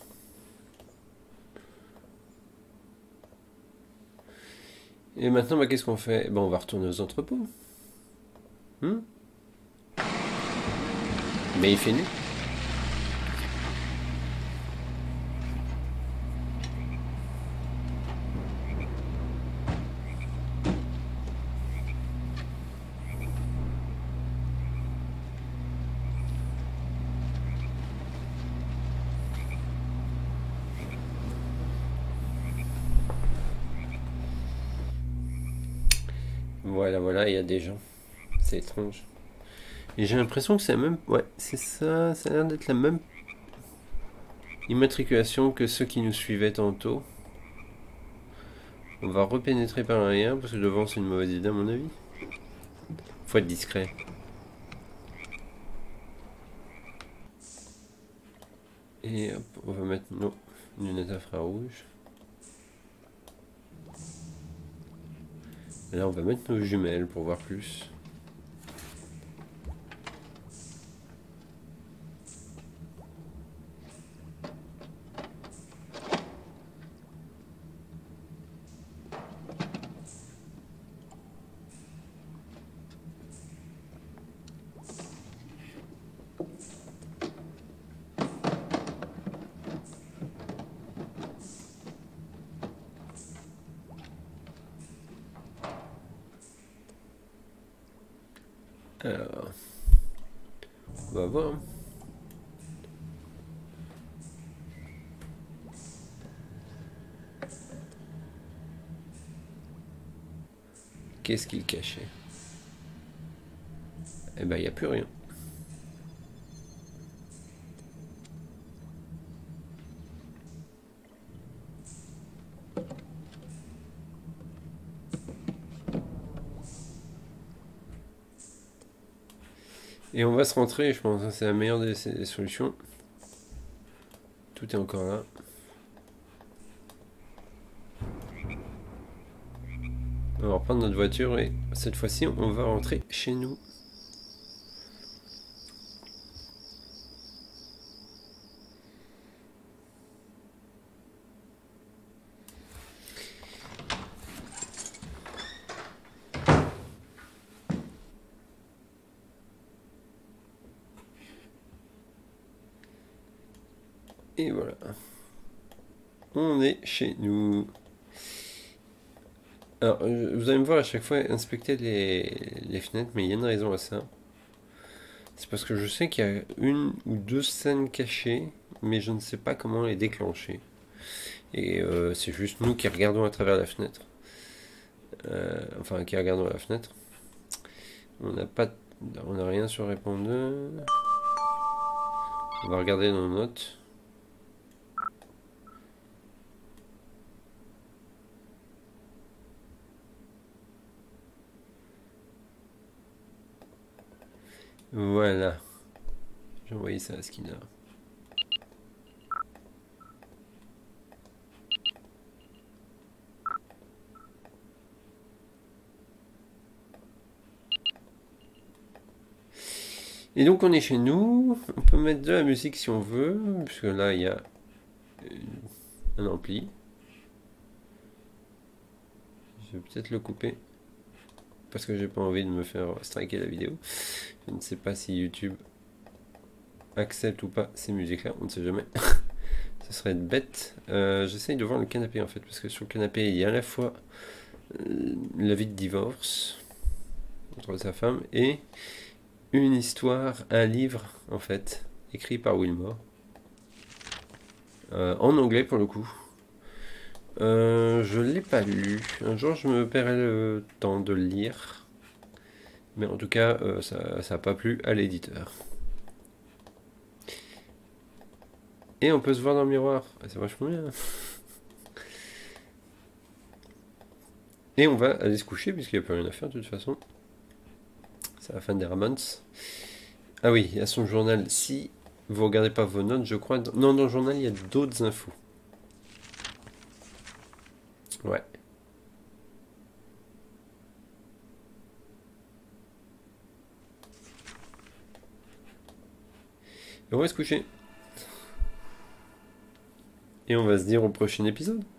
Et maintenant, bah, qu'est-ce qu'on fait? On va retourner aux entrepôts. Mais il fait nuit. Voilà, il y a des gens. C'est étrange. Et j'ai l'impression que c'est la même... Ouais, c'est ça. Ça a l'air d'être la même immatriculation que ceux qui nous suivaient tantôt. On va repénétrer par l'arrière, parce que devant c'est une mauvaise idée à mon avis. Faut être discret. Et hop, on va mettre nos lunettes infrarouges. Et là on va mettre nos jumelles pour voir plus. Alors, on va voir. Qu'est-ce qu'il cachait? Eh ben, il n'y a plus rien. Et on va se rentrer, je pense. C'est la meilleure des solutions. Tout est encore là. On va reprendre notre voiture et cette fois-ci, on va rentrer chez nous. Et voilà. On est chez nous. Alors, vous allez me voir à chaque fois inspecter les fenêtres, mais il y a une raison à ça. C'est parce que je sais qu'il y a une ou deux scènes cachées, mais je ne sais pas comment les déclencher. Et c'est juste nous qui regardons à travers la fenêtre. Enfin, qui regardons à la fenêtre. On n'a rien sur répondeur. On va regarder nos notes. Voilà. J'ai envoyé ça à Skinner. Et donc on est chez nous. On peut mettre de la musique si on veut, puisque là il y a un ampli. Je vais peut-être le couper. Parce que j'ai pas envie de me faire striker la vidéo. Je ne sais pas si YouTube accepte ou pas ces musiques-là, on ne sait jamais. Ce serait bête. J'essaye de voir le canapé en fait, parce que sur le canapé il y a à la fois l'avis de divorce entre sa femme et une histoire, un livre en fait, écrit par Wilmore. En anglais pour le coup. Je l'ai pas lu. Un jour je me paierai le temps de le lire. Mais en tout cas, ça n'a pas plu à l'éditeur. Et on peut se voir dans le miroir. C'est vachement bien. Et on va aller se coucher puisqu'il n'y a plus rien à faire de toute façon. C'est la fin des Ramones. Ah oui, il y a son journal. Si vous regardez pas vos notes, je crois... Non, dans le journal, il y a d'autres infos. Ouais. Et on va se coucher. Et on va se dire au prochain épisode.